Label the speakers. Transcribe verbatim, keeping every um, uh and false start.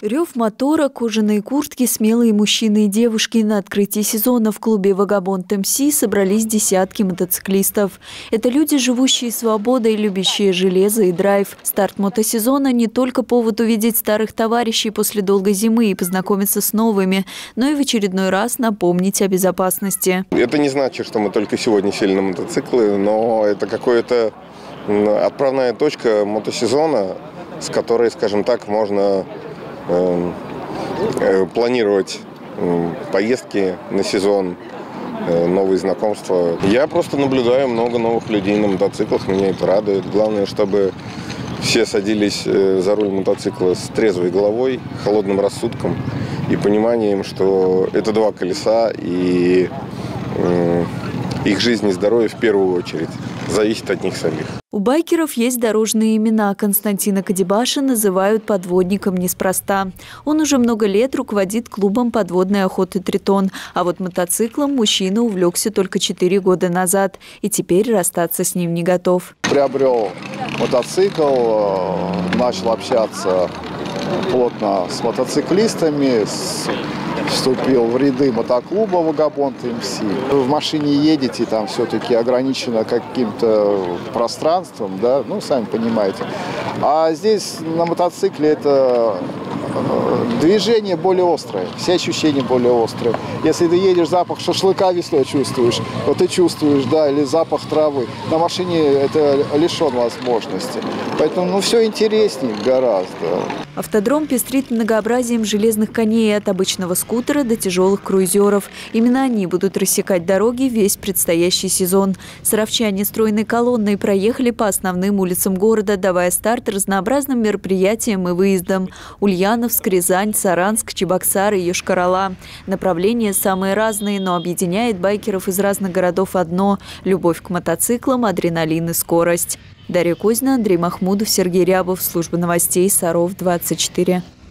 Speaker 1: Рев мотора, кожаные куртки, смелые мужчины и девушки. На открытии сезона в клубе «Вагабонд МС» собрались десятки мотоциклистов. Это люди, живущие свободой, любящие железо и драйв. Старт мотосезона – не только повод увидеть старых товарищей после долгой зимы и познакомиться с новыми, но и в очередной раз напомнить о безопасности.
Speaker 2: Это не значит, что мы только сегодня сели на мотоциклы, но это какая-то отправная точка мотосезона, с которой, скажем так, можно планировать поездки на сезон, новые знакомства. Я просто наблюдаю много новых людей на мотоциклах, меня это радует. Главное, чтобы все садились за руль мотоцикла с трезвой головой, холодным рассудком и пониманием, что это два колеса, и их жизнь и здоровье в первую очередь зависит от них самих.
Speaker 1: У байкеров есть дорожные имена. Константина Кадибаша называют подводником неспроста. Он уже много лет руководит клубом подводной охоты «Тритон». А вот мотоциклом мужчина увлекся только четыре года назад. И теперь расстаться с ним не готов.
Speaker 3: Приобрел мотоцикл, начал общаться плотно с мотоциклистами, с... вступил в ряды мотоклуба «Вагабонд МС». В машине едете, там все-таки ограничено каким-то пространством, да, ну, сами понимаете. А здесь на мотоцикле это движение более острое, все ощущения более острые. Если ты едешь, запах шашлыка весной чувствуешь, вот ты чувствуешь, да, или запах травы. На машине это лишен возможности. Поэтому, ну, все интереснее гораздо.
Speaker 1: Автодром пестрит многообразием железных коней от обычного скутера до тяжелых круизеров. Именно они будут рассекать дороги весь предстоящий сезон. Саровчане стройной колонной проехали по основным улицам города, давая старт разнообразным мероприятиям и выездам. Ульяновск, Рязань, Саранск, Чебоксары, Йошкар-Ола. Направления самые разные, но объединяет байкеров из разных городов одно – любовь к мотоциклам, адреналин и скорость. Дарья Козина, Андрей Махмудов, Сергей Рябов. Служба новостей Саров двадцать четыре.